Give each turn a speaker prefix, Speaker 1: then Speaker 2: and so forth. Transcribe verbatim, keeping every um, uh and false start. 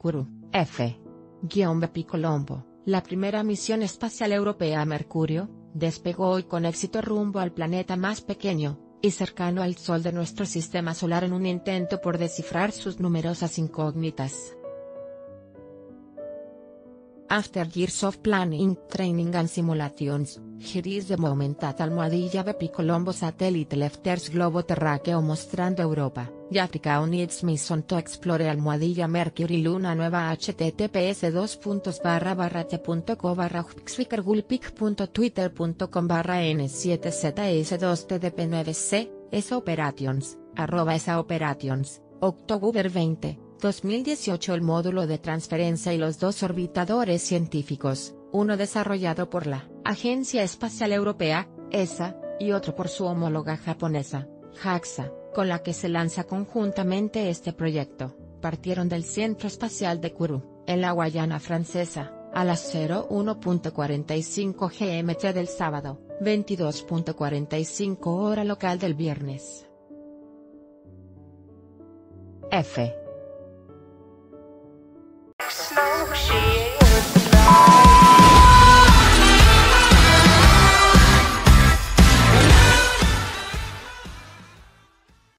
Speaker 1: Kourou, F. Bepicolombo, la primera misión espacial europea a Mercurio, despegó hoy con éxito rumbo al planeta más pequeño y cercano al Sol de nuestro sistema solar en un intento por descifrar sus numerosas incógnitas. After years of planning, training and simulations, here is the moment that Almohadilla Bepicolombo satellite left Earth's globo terráqueo mostrando Europa y África on its mission to explore Almohadilla Mercury Luna nueva https dos puntos barra barra t.co barra hpxvikergulpic.twitter.com barra n siete z s dos t d p nueve c, esa operations, arroba esa operations, octubre veinte, dos mil dieciocho. El módulo de transferencia y los dos orbitadores científicos, uno desarrollado por la Agencia Espacial Europea, E S A, y otro por su homóloga japonesa, JAXA, con la que se lanza conjuntamente este proyecto, partieron del Centro Espacial de Kourou, en la Guayana Francesa, a las cero uno punto cuarenta y cinco G M T del sábado, veintidós punto cuarenta y cinco hora local del viernes. F.